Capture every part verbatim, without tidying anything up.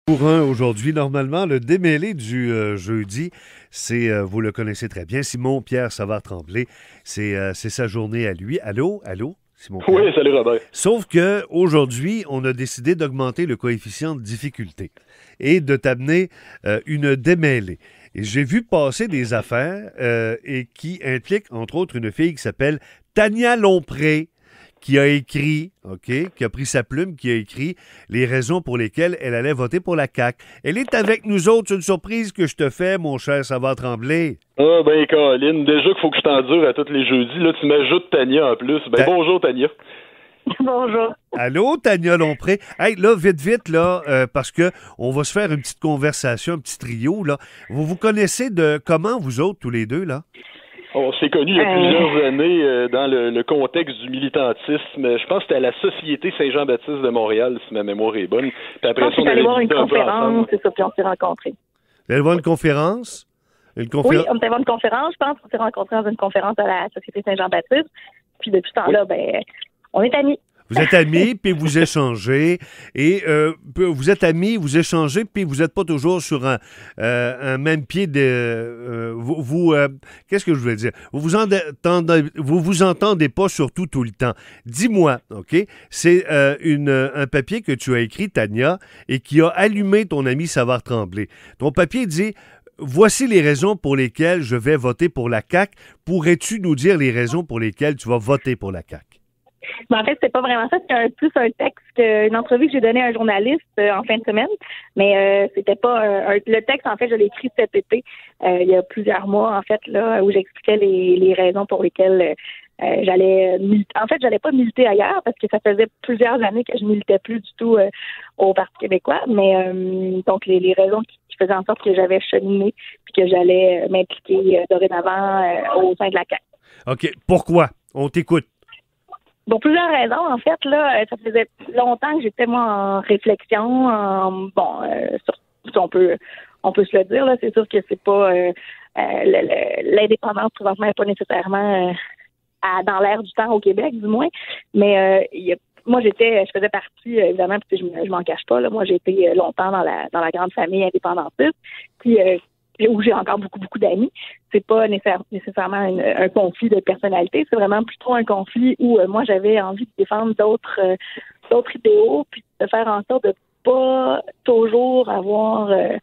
Pour un aujourd'hui, normalement, le démêlé du euh, jeudi, c'est, euh, vous le connaissez très bien, Simon-Pierre Savard-Tremblay, c'est euh, c'est sa journée à lui. Allô? Allô? Simon-Pierre? Oui, salut Robert. Sauf que aujourd'hui, on a décidé d'augmenter le coefficient de difficulté et de t'amener euh, une démêlée. Et j'ai vu passer des affaires euh, et qui impliquent, entre autres, une fille qui s'appelle Tania Lompré, qui a écrit, OK, qui a pris sa plume, qui a écrit les raisons pour lesquelles elle allait voter pour la C A Q. Elle est avec nous autres. C'est une surprise que je te fais, mon cher Savard-Tremblay. Ah ben Colin, déjà qu'il faut que je t'endure à tous les jeudis. Là, tu m'ajoutes Tania en plus. Ben Ta- bonjour Tania. Bonjour. Allô, Tania Lompré? Hey, là, vite, vite, là, euh, parce que on va se faire une petite conversation, un petit trio, là. Vous vous connaissez de comment, vous autres, tous les deux, là? On s'est connus il y a Euh. plusieurs années euh, dans le, le contexte du militantisme. Je pense que c'était à la Société Saint-Jean-Baptiste de Montréal, si ma mémoire est bonne. Puis Je après pense ça, que on tu allé avait voir une discuté un peu conférence, ensemble. c'est ça, puis on s'est rencontrés. Vous allez voir une conférence? Une Oui, conférence? on était voir une conférence, je pense qu'on s'est rencontrés dans une conférence à la Société Saint-Jean-Baptiste. Puis depuis ce temps-là, ben, on est amis. Vous êtes amis, puis vous échangez, et euh, vous êtes amis, vous échangez, puis vous n'êtes pas toujours sur un, euh, un même pied de... Euh, vous, vous euh, qu'est-ce que je voulais dire? Vous vous entendez, vous vous entendez pas surtout tout le temps. Dis-moi, OK? C'est euh, une, un papier que tu as écrit, Tania, et qui a allumé ton ami Savard-Tremblay. Ton papier dit... Voici les raisons pour lesquelles je vais voter pour la C A Q. Pourrais-tu nous dire les raisons pour lesquelles tu vas voter pour la C A Q? Mais en fait, c'est pas vraiment ça. C'est un, plus un texte, qu'une entrevue que j'ai donnée à un journaliste euh, en fin de semaine. Mais euh, c'était pas un, un- le texte, en fait, je l'ai écrit cet été, euh, il y a plusieurs mois, en fait, là, où j'expliquais les, les raisons pour lesquelles euh, j'allais militer. En fait, j'allais pas militer ailleurs parce que ça faisait plusieurs années que je militais plus du tout euh, au Parti québécois. Mais euh, donc les, les raisons qui, qui faisaient en sorte que j'avais cheminé puis que j'allais euh, m'impliquer euh, dorénavant euh, au sein de la C A Q. OK. Pourquoi? On t'écoute. Pour plusieurs raisons, en fait, là, euh, ça faisait longtemps que j'étais moi en réflexion, en, bon, euh, sur, si on peut, on peut se le dire, là, c'est sûr que c'est pas euh, euh, le- le- l'indépendance présentement n'est pas nécessairement euh, à- dans l'air du temps au Québec, du moins, mais euh, il y a, moi j'étais, je faisais partie euh, évidemment, puis je, me- je m'en cache pas, là, moi j'ai été euh, longtemps dans la dans la grande famille indépendantiste, puis euh, où j'ai encore beaucoup, beaucoup d'amis. C'est pas nécessaire- nécessairement une- un conflit de personnalité, c'est vraiment plutôt un conflit où euh, moi j'avais envie de défendre d'autres euh, d'autres idéaux, puis de faire en sorte de pas toujours avoir euh,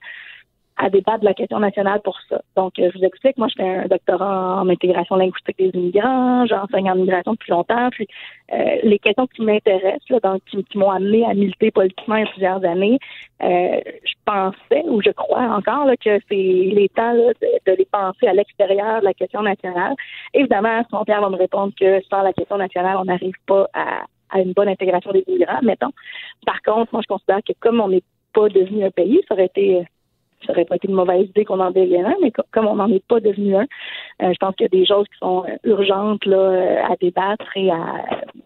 à débattre de la question nationale pour ça. Donc, euh, je vous explique, moi, je fais un doctorat en intégration linguistique des immigrants, j'enseigne en immigration depuis longtemps, puis euh, les questions qui m'intéressent, là, donc, qui, qui m'ont amené à militer politiquement il y a plusieurs années, euh, je pensais, ou je crois encore, là, que c'est les temps là, de, de les penser à l'extérieur de la question nationale. Évidemment, mon père va me répondre que sans la question nationale, on n'arrive pas à, à une bonne intégration des immigrants, mettons. Par contre, moi, je considère que comme on n'est pas devenu un pays, ça aurait été ça aurait pas été une mauvaise idée qu'on en devienne un, mais co- comme on n'en est pas devenu un, euh, je pense qu'il y a des choses qui sont euh, urgentes là, euh, à débattre et à,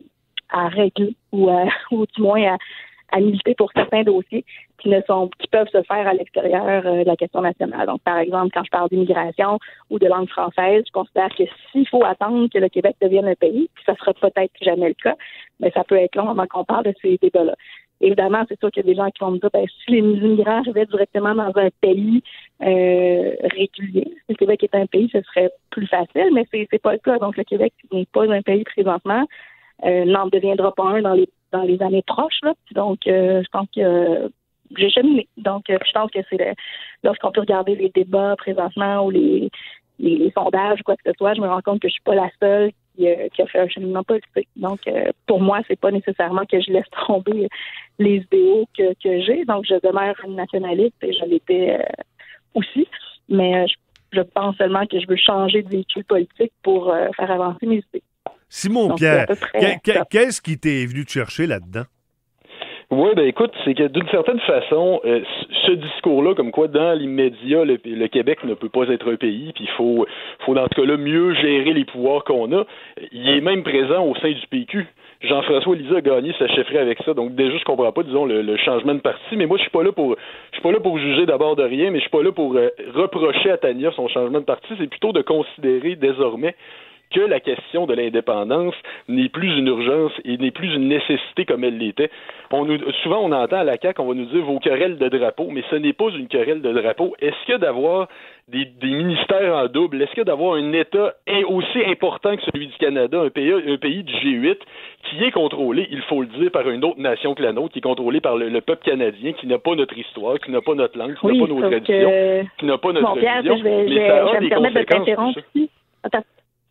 à régler ou, à- ou du moins à, à militer pour certains dossiers qui ne sont qui peuvent se faire à l'extérieur euh, de la question nationale. Donc, par exemple, quand je parle d'immigration ou de langue française, je considère que s'il faut attendre que le Québec devienne un pays, puis ça sera peut-être jamais le cas, mais ça peut être long avant qu'on parle de ces débats-là. Évidemment, c'est sûr qu'il y a des gens qui vont me dire, ben, si les immigrants arrivaient directement dans un pays euh, régulier, si le Québec est un pays, ce serait plus facile, mais c'est c'est pas le cas. Donc, le Québec n'est pas un pays présentement, euh, n'en deviendra pas un dans les dans les années proches. Là. Donc, euh, je pense que euh, j'ai cheminé. Donc, euh, je pense que c'est le, lorsqu'on peut regarder les débats présentement ou les, les, les sondages ou quoi que ce soit, je me rends compte que je suis pas la seule qui, euh, qui a fait un cheminement politique. Donc, euh, pour moi, c'est pas nécessairement que je laisse tomber les idéaux que, que j'ai. Donc, je demeure une nationaliste et je l'étais euh, aussi. Mais euh, je, je pense seulement que je veux changer de véhicule politique pour euh, faire avancer mes idées. Donc, c'est à Simon-Pierre, peu près que- que- ça. qu'est-ce qui t'est venu te chercher là-dedans? Oui, ben écoute, c'est que d'une certaine façon, euh, ce discours-là, comme quoi dans l'immédiat, le, le Québec ne peut pas être un pays, puis il faut, faut dans ce cas-là mieux gérer les pouvoirs qu'on a, il est même présent au sein du P Q. Jean-François Lisée a gagné sa chefferie avec ça, donc déjà je comprends pas, disons, le, le changement de parti, mais moi je suis pas là pour je suis pas là pour juger d'abord de rien, mais je suis pas là pour euh, reprocher à Tania son changement de parti, c'est plutôt de considérer désormais que la question de l'indépendance n'est plus une urgence et n'est plus une nécessité comme elle l'était. On nous, souvent, on entend à la C A Q, on va nous dire vos querelles de drapeau, mais ce n'est pas une querelle de drapeau. Est-ce que d'avoir des, des ministères en double, est-ce que d'avoir un État aussi important que celui du Canada, un pays, un pays du G huit, qui est contrôlé, il faut le dire, par une autre nation que la nôtre, qui est contrôlée par le, le peuple canadien, qui n'a pas notre histoire, qui n'a pas notre langue, qui oui, n'a pas nos traditions, que... qui n'a pas notre bon, Pierre, religion, je vais, mais je vais, ça a je vais des me permettre de conséquences. t'interrompre ici. Attends.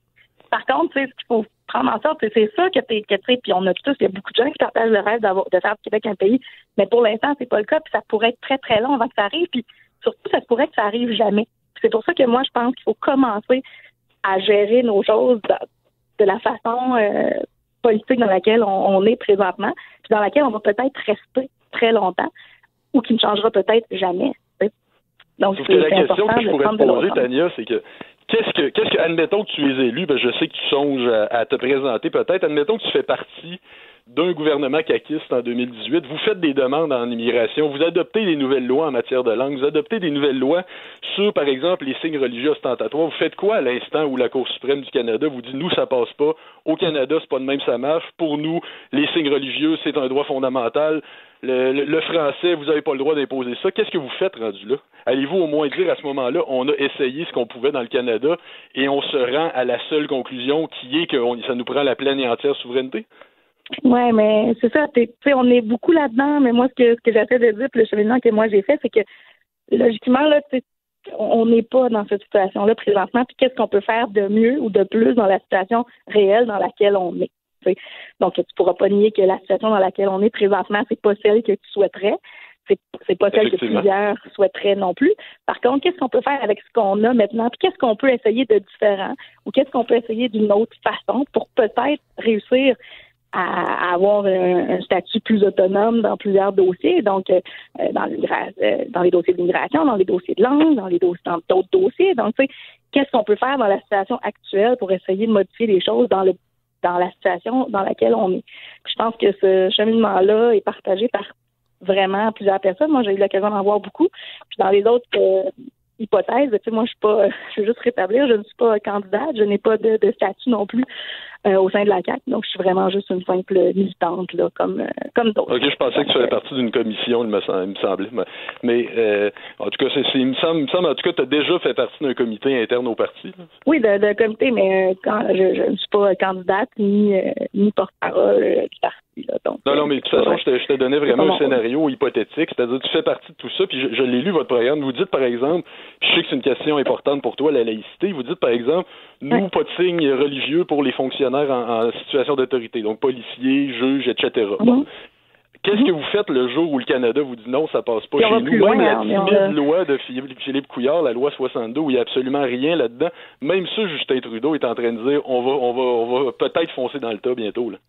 Par contre, tu sais, ce qu'il faut prendre en sorte, c'est ça que tu sais, puis on a tous, il y a beaucoup de gens qui partagent le rêve d'avoir, de faire du Québec un pays, mais pour l'instant, c'est pas le cas, puis ça pourrait être très, très long avant que ça arrive, puis surtout, ça pourrait que ça arrive jamais. Puis c'est pour ça que moi, je pense qu'il faut commencer à gérer nos choses de, de la façon euh, politique dans laquelle on, on est présentement, puis dans laquelle on va peut-être rester très longtemps, ou qui ne changera peut-être jamais. T'sais. Donc, Sauf c'est, que la c'est question que je pourrais te poser, Tania, c'est que Qu'est-ce que, qu'est-ce que, admettons que tu es élu, ben je sais que tu songes à, à te présenter peut-être, admettons que tu fais partie d'un gouvernement caquiste en deux mille dix-huit, vous faites des demandes en immigration, vous adoptez des nouvelles lois en matière de langue, vous adoptez des nouvelles lois sur, par exemple, les signes religieux ostentatoires. Vous faites quoi à l'instant où la Cour suprême du Canada vous dit, nous, ça passe pas, au Canada, c'est pas de même, ça marche, pour nous, les signes religieux, c'est un droit fondamental, le, le, le français, vous n'avez pas le droit d'imposer ça. Qu'est-ce que vous faites rendu là? Allez-vous au moins dire à ce moment-là, on a essayé ce qu'on pouvait dans le Canada et on se rend à la seule conclusion qui est que on, ça nous prend la pleine et entière souveraineté? Ouais, mais c'est ça, tu sais, on est beaucoup là-dedans, mais moi, ce que, ce que j'essaie de dire, puis le cheminement que moi j'ai fait, c'est que, logiquement, là, tu sais, on n'est pas dans cette situation-là présentement, puis qu'est-ce qu'on peut faire de mieux ou de plus dans la situation réelle dans laquelle on est? T'sais. Donc, tu pourras pas nier que la situation dans laquelle on est présentement, c'est pas celle que tu souhaiterais. C'est, c'est pas celle que plusieurs souhaiteraient non plus. Par contre, qu'est-ce qu'on peut faire avec ce qu'on a maintenant? Puis qu'est-ce qu'on peut essayer de différent? Ou qu'est-ce qu'on peut essayer d'une autre façon pour peut-être réussir à, à avoir un, un statut plus autonome dans plusieurs dossiers, donc euh, dans, euh, dans les dossiers d'immigration, dans les dossiers de langue, dans les dossiers, dans d'autres dossiers. Donc, tu sais, qu'est-ce qu'on peut faire dans la situation actuelle pour essayer de modifier les choses dans le dans la situation dans laquelle on est. Puis je pense que ce cheminement-là est partagé par vraiment plusieurs personnes. Moi, j'ai eu l'occasion d'en voir beaucoup. Puis dans les autres euh, hypothèses, tu sais, moi, je suis pas, je veux juste rétablir, je ne suis pas candidate, je n'ai pas de, de statut non plus euh, au sein de la C A Q, donc je suis vraiment juste une simple militante, là, comme, euh, comme d'autres. OK, je pensais que tu faisais partie d'une commission, il me, il me semblait. Mais, euh, en tout cas, c'est, c'est, il, me semble, il me semble, en tout cas, tu as déjà fait partie d'un comité interne au parti. Là. Oui, d'un, d'un comité, mais euh, quand, je, je ne suis pas candidate ni, euh, ni porte-parole euh, du parti. Là, donc, non, non, mais de toute façon, je te, je te donnais vraiment un scénario hypothétique, c'est-à-dire tu fais partie de tout ça, puis je, je l'ai lu, votre programme. Vous dites, par exemple, je sais que c'est une question importante pour toi, la laïcité, vous dites, par exemple, nous, ouais. pas de signes religieux pour les fonctionnaires en, en situation d'autorité, donc policiers, juges, et cetera. Mm-hmm. Bon. Qu'est-ce mm-hmm. que vous faites le jour où le Canada vous dit non, ça passe pas puis chez nous? Loin, même la timide a... loi de Philippe Couillard, la loi soixante-deux, où il n'y a absolument rien là-dedans, même ça, Justin Trudeau est en train de dire on va, on va, on va peut-être foncer dans le tas bientôt, là.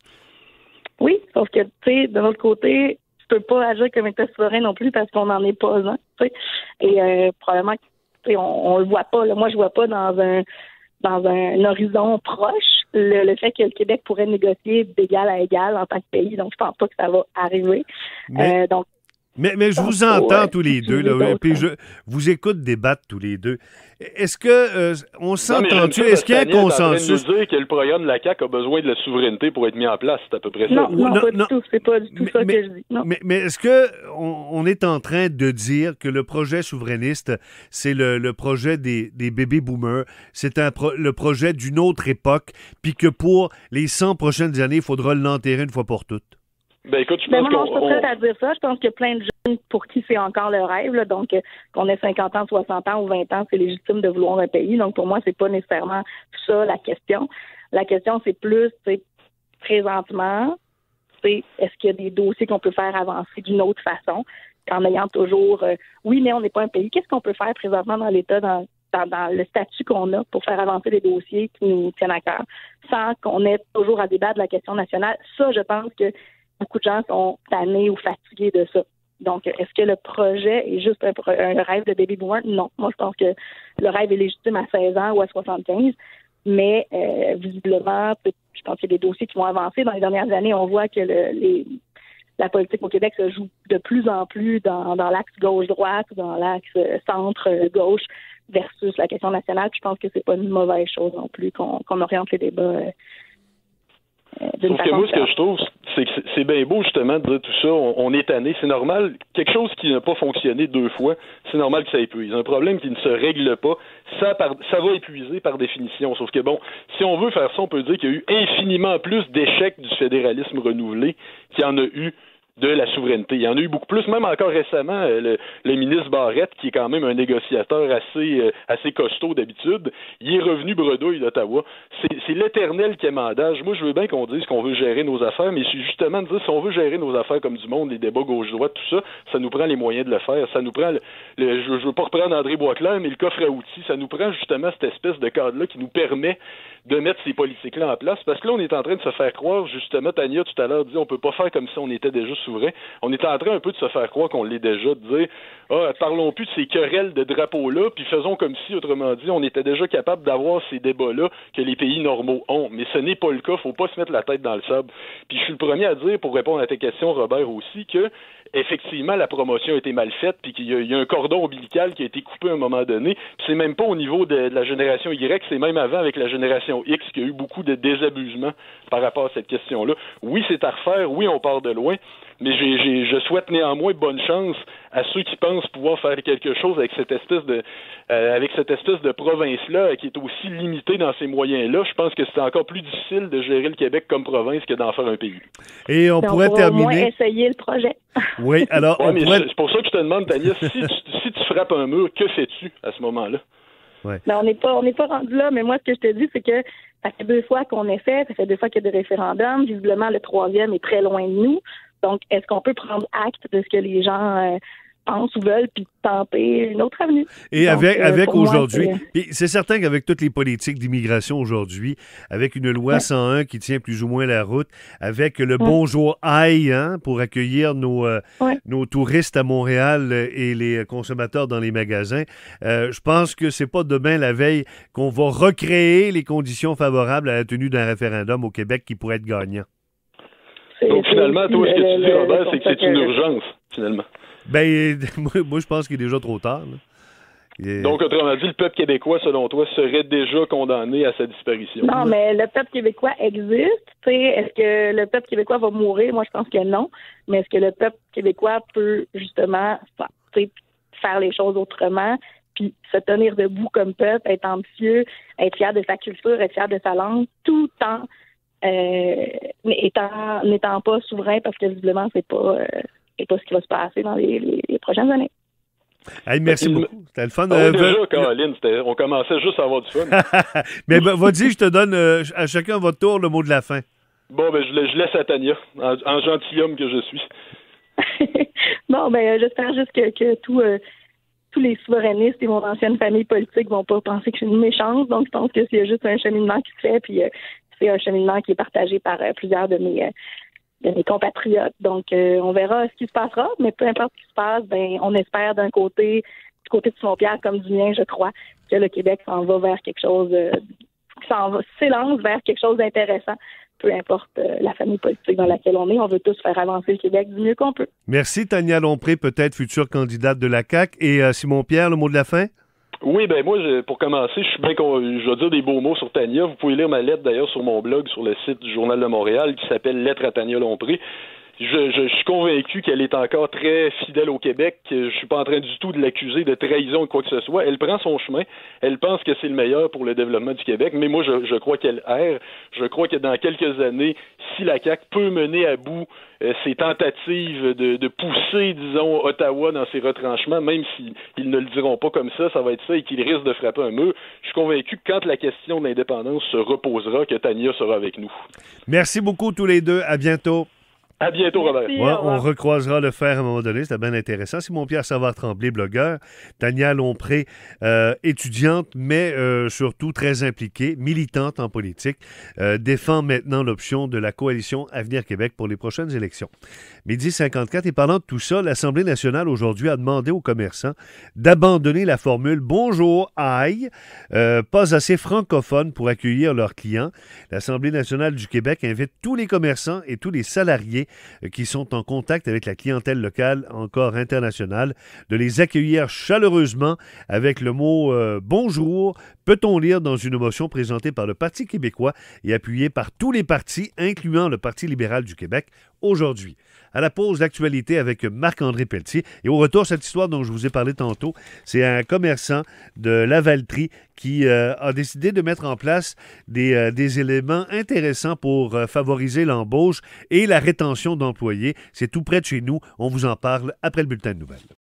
Oui, sauf que, tu sais, de l'autre côté, tu peux pas agir comme État souverain non plus parce qu'on n'en est pas un, tu sais. Et euh, probablement, tu sais, on, on le voit pas. Là. Moi, je vois pas dans un dans un horizon proche le, le fait que le Québec pourrait négocier d'égal à égal en tant que pays. Donc, je pense pas que ça va arriver. Mais... Euh, donc, Mais, mais je vous entends ouais, tous les deux, là, puis je vous écoute débattre tous les deux. Est-ce que euh, on s'entend-tu? Est-ce qu'il y a un consensus? Nous dire que le programme de la C A Q a besoin de la souveraineté pour être mis en place, c'est à peu près ça. Non, non, non pas non, du tout. C'est pas du tout mais, ça mais, que je dis. Non. Mais, mais est-ce que on, on est en train de dire que le projet souverainiste, c'est le, le projet des, des bébés boomers, c'est un pro, le projet d'une autre époque, puis que pour les cent prochaines années, il faudra l'enterrer une fois pour toutes? Ben écoute, je ben pense moi, qu'on... je suis pas prête à dire ça. Je pense qu'il y a plein de jeunes pour qui c'est encore le rêve. Là. Donc, euh, qu'on ait cinquante ans, soixante ans ou vingt ans, c'est légitime de vouloir un pays. Donc, pour moi, c'est pas nécessairement ça la question. La question, c'est plus, c'est présentement, c'est est-ce qu'il y a des dossiers qu'on peut faire avancer d'une autre façon, en ayant toujours, euh, oui, mais on n'est pas un pays. Qu'est-ce qu'on peut faire présentement dans l'État, dans, dans, dans le statut qu'on a pour faire avancer des dossiers qui nous tiennent à cœur, sans qu'on ait toujours à débattre de la question nationale? Ça, je pense que beaucoup de gens sont tannés ou fatigués de ça. Donc, est-ce que le projet est juste un, un rêve de baby boomer? Non. Moi, je pense que le rêve est légitime à seize ans ou à soixante-quinze, mais euh, visiblement, je pense qu'il y a des dossiers qui vont avancer. Dans les dernières années, on voit que le, les, la politique au Québec se joue de plus en plus dans, dans l'axe gauche-droite, dans l'axe centre-gauche. versus la question nationale. Puis je pense que c'est pas une mauvaise chose non plus qu'on, qu'on oriente les débats euh, euh, d'une Sauf que façon moi, ce que différente. je trouve, c'est que c'est- c'est bien beau, justement, de dire tout ça. On, on est tanné. C'est normal. Quelque chose qui n'a pas fonctionné deux fois, c'est normal que ça épuise. Un problème qui ne se règle pas, ça, par, ça va épuiser par définition. Sauf que, bon, si on veut faire ça, on peut dire qu'il y a eu infiniment plus d'échecs du fédéralisme renouvelé qu'il y en a eu de la souveraineté. Il y en a eu beaucoup plus, même encore récemment, euh, le, le ministre Barrette, qui est quand même un négociateur assez euh, assez costaud d'habitude, il est revenu bredouille d'Ottawa. C'est, c'est l'éternel quémandage. Moi, je veux bien qu'on dise qu'on veut gérer nos affaires, mais c'est justement de dire, si on veut gérer nos affaires comme du monde, les débats gauche-droite, tout ça, ça nous prend les moyens de le faire. Ça nous prend, le, le- je, je veux pas reprendre André Boisclair, mais le coffre à outils, ça nous prend justement cette espèce de cadre-là qui nous permet de mettre ces politiques-là en place. Parce que là, on est en train de se faire croire, justement, Tania, tout à l'heure, dit on peut pas faire comme si on était déjà souverain. On est en train un peu de se faire croire qu'on l'est déjà, de dire ah, parlons plus de ces querelles de drapeaux-là, puis faisons comme si, autrement dit, on était déjà capable d'avoir ces débats-là que les pays normaux ont. Mais ce n'est pas le cas, faut pas se mettre la tête dans le sable. Puis je suis le premier à dire, pour répondre à ta question, Robert, aussi, que effectivement, la promotion a été mal faite, puis qu'il y a, il y a un cordon ombilical qui a été coupé à un moment donné. Puis c'est même pas au niveau de, de la génération Y, c'est même avant avec la génération X qu'il y a eu beaucoup de désabusement par rapport à cette question-là. Oui, c'est à refaire, oui, on part de loin, mais j'ai, j'ai, je souhaite néanmoins bonne chance à ceux qui pensent pouvoir faire quelque chose avec cette espèce de euh, avec cette espèce de province-là qui est aussi limitée dans ses moyens-là. Je pense que c'est encore plus difficile de gérer le Québec comme province que d'en faire un pays. Et on Mais pourrait on pourra au moins terminer. essayer le projet. Oui, alors Ouais, on mais pourrait. c'est pour ça que je te demande, Tania, si tu, si tu frappes un mur, que fais-tu à ce moment-là? Mais on n'est pas on n'est pas rendu là, mais moi ce que je te dis, c'est que ça fait deux fois qu'on est fait, ça fait deux fois qu'il y a des référendums, visiblement le troisième est très loin de nous. Donc, est-ce qu'on peut prendre acte de ce que les gens euh, pensent ou veulent, puis tenter une autre avenue? Et Donc, avec, euh, avec pour moi, aujourd'hui, c'est- puis c'est certain qu'avec toutes les politiques d'immigration aujourd'hui, avec une loi Ouais. cent un qui tient plus ou moins la route, avec le Bonjour Aïe hein, pour accueillir nos, euh, Ouais. nos touristes à Montréal euh, et les consommateurs dans les magasins, euh, je pense que c'est pas demain la veille qu'on va recréer les conditions favorables à la tenue d'un référendum au Québec qui pourrait être gagnant. c'est- Donc c'est finalement, toi, ce que le- tu dis, le- Robert, le c'est que c'est constat une urgence, finalement. Ben, moi, moi, je pense qu'il est déjà trop tard. là. Et- Donc, autrement dit, le peuple québécois, selon toi, serait déjà condamné à sa disparition. Non, mais le peuple québécois existe. Tu sais, est-ce que le peuple québécois va mourir? Moi, je pense que non. Mais est-ce que le peuple québécois peut justement fa- tu sais, faire les choses autrement, puis se tenir debout comme peuple, être ambitieux, être fier de sa culture, être fier de sa langue, tout en euh, étant n'étant pas souverain, parce que visiblement, c'est pas euh, c'est pas ce qui va se passer dans les, les, les prochaines années. Hey, merci Il- beaucoup. C'était le fun. Ah oui, Euh, déjà, ve- Caroline, c'était- on commençait juste à avoir du fun. Mais ben, vas-y, je te donne euh, à chacun votre tour le mot de la fin. Bon, ben, je, la- je laisse à Tania, en, en gentilhomme que je suis. Bon, ben euh, j'espère juste que, que tout, euh, tous les souverainistes et mon ancienne famille politique vont pas penser que je suis une méchante. Donc, je pense que c'est juste un cheminement qui se fait, puis euh, c'est un cheminement qui est partagé par euh, plusieurs de mes, euh, de mes compatriotes. Donc, euh, on verra ce qui se passera, mais peu importe ce qui se passe, ben, on espère d'un côté, du côté de Simon-Pierre comme du mien, je crois, que le Québec s'en va vers quelque chose, euh, s'en va, s'élance vers quelque chose d'intéressant. Peu importe euh, la famille politique dans laquelle on est, on veut tous faire avancer le Québec du mieux qu'on peut. Merci, Tania Lompré, peut-être future candidate de la C A Q. Et euh, Simon-Pierre, le mot de la fin? Oui, ben moi, je- pour commencer, je suis bien con... je vais dire des beaux mots sur Tania. Vous pouvez lire ma lettre d'ailleurs sur mon blog, sur le site du Journal de Montréal, qui s'appelle Lettre à Tania Lompré. Je, je, je suis convaincu qu'elle est encore très fidèle au Québec. Je suis pas en train du tout de l'accuser de trahison ou quoi que ce soit. Elle prend son chemin. Elle pense que c'est le meilleur pour le développement du Québec. Mais moi, je, je crois qu'elle erre. Je crois que dans quelques années, si la C A Q peut mener à bout euh, ses tentatives de, de pousser, disons, Ottawa dans ses retranchements, même s'ils ils ne le diront pas comme ça, ça va être ça et qu'ils risquent de frapper un mur. Je suis convaincu que quand la question de l'indépendance se reposera, que Tania sera avec nous. Merci beaucoup tous les deux. À bientôt. À bientôt, Robert. Merci. Ouais, au revoir. on recroisera le fer à un moment donné. C'était bien intéressant. Simon-Pierre Savard-Tremblay, blogueur. Tania Lompré, euh, étudiante, mais euh, surtout très impliquée, militante en politique, euh, défend maintenant l'option de la coalition Avenir Québec pour les prochaines élections. Midi cinquante-quatre, et parlant de tout ça, l'Assemblée nationale aujourd'hui a demandé aux commerçants d'abandonner la formule « Bonjour, aïe euh, », pas assez francophone pour accueillir leurs clients. L'Assemblée nationale du Québec invite tous les commerçants et tous les salariés employés euh, qui sont en contact avec la clientèle locale, encore internationale, de les accueillir chaleureusement avec le mot euh, « bonjour », peut-on lire dans une motion présentée par le Parti québécois et appuyée par tous les partis, incluant le Parti libéral du Québec, aujourd'hui. À la pause, l'actualité avec Marc-André Pelletier. Et au retour, cette histoire dont je vous ai parlé tantôt, c'est un commerçant de Lavaltrie qui euh, a décidé de mettre en place des, euh, des éléments intéressants pour euh, favoriser l'embauche et la rétention d'employés. C'est tout près de chez nous. On vous en parle après le bulletin de nouvelles.